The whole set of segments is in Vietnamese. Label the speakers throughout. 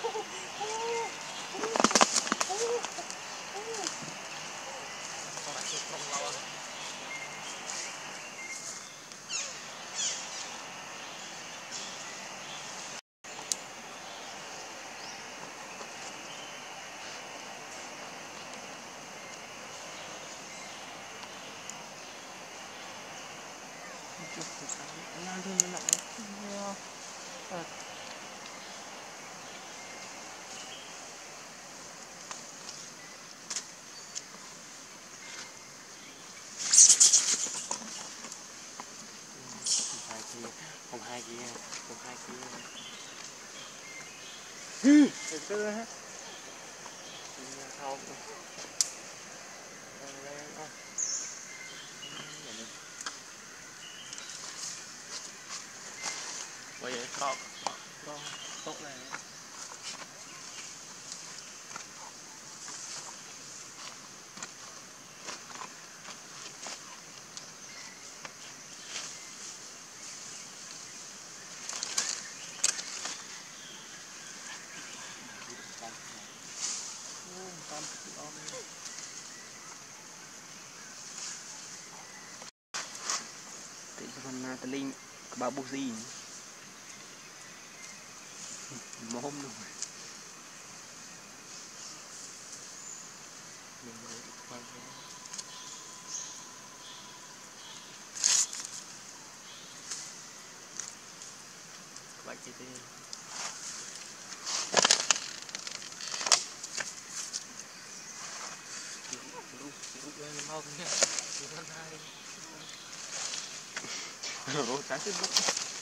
Speaker 1: Anh thương nó nặng thật. Không hai kia thật sự ha. Không bây giờ có tốt này thì con tà linh ba bút gì mà hôm rồi mình mới quay các bạn kia đi lúc lên mau nha con hai rồi trái tiếp bút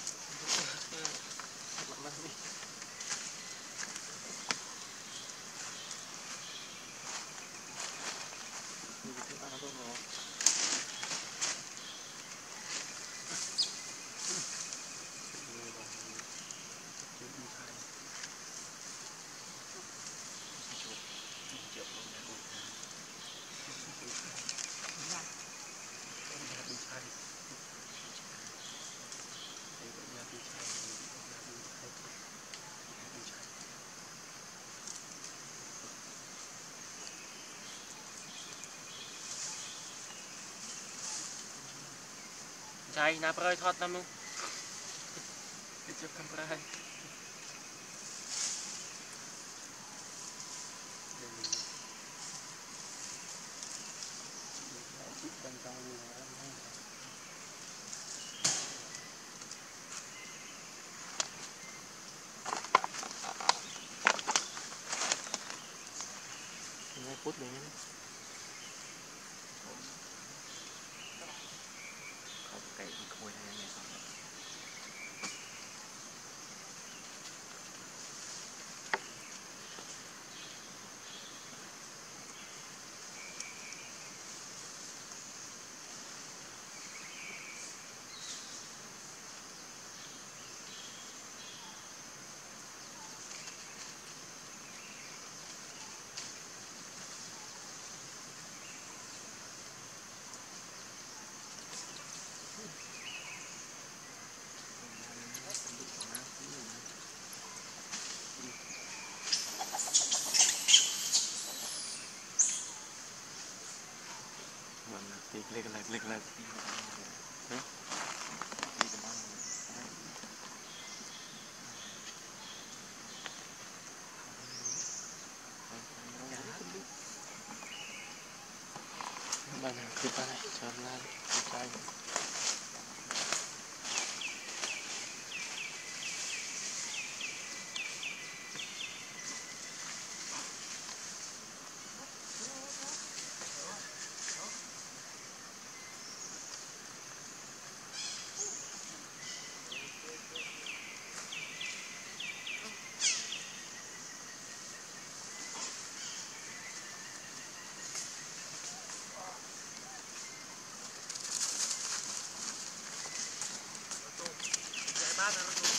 Speaker 1: chạy nạp rơi thoát lắm luôn đi chụp camera phút này không cái khôi này này xong lên bạn kita này jalan chạy ba